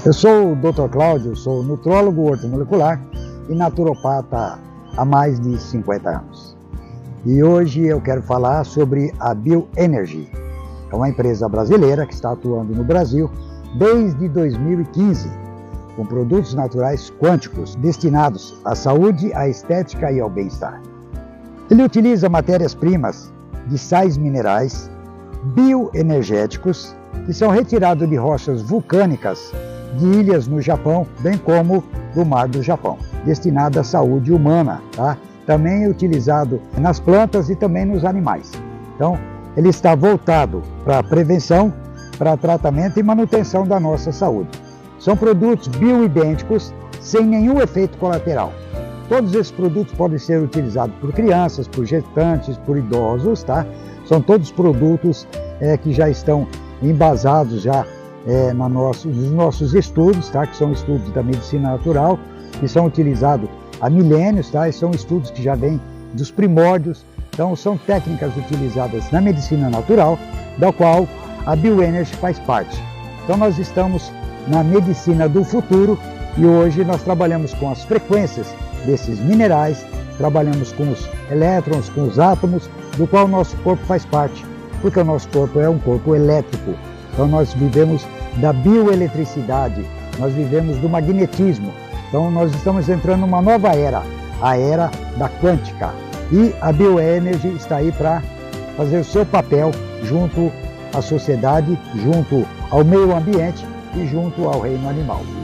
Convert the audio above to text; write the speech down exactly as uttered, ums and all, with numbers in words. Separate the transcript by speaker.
Speaker 1: Eu sou o doutor Cláudio, sou nutrólogo ortomolecular e naturopata há mais de cinquenta anos. E hoje eu quero falar sobre a Bioenergy. É uma empresa brasileira que está atuando no Brasil desde dois mil e quinze, com produtos naturais quânticos destinados à saúde, à estética e ao bem-estar. Ele utiliza matérias-primas de sais minerais bioenergéticos que são retirados de rochas vulcânicas de ilhas no Japão, bem como do Mar do Japão, destinado à saúde humana, tá? Também é utilizado nas plantas e também nos animais. Então, ele está voltado para prevenção, para tratamento e manutenção da nossa saúde. São produtos bioidênticos, sem nenhum efeito colateral. Todos esses produtos podem ser utilizados por crianças, por gestantes, por idosos, tá? São todos produtos é, que já estão embasados já é, na nosso, nos nossos estudos, tá? Que são estudos da medicina natural, que são utilizados há milênios, tá? E são estudos que já vêm dos primórdios. Então, são técnicas utilizadas na medicina natural, da qual a Bioenergy faz parte. Então, nós estamos na medicina do futuro e hoje nós trabalhamos com as frequências desses minerais, trabalhamos com os elétrons, com os átomos, do qual o nosso corpo faz parte, porque o nosso corpo é um corpo elétrico. Então nós vivemos da bioeletricidade, nós vivemos do magnetismo. Então nós estamos entrando numa nova era, a era da quântica. E a Bioenergy está aí para fazer o seu papel junto à sociedade, junto ao meio ambiente e junto ao reino animal.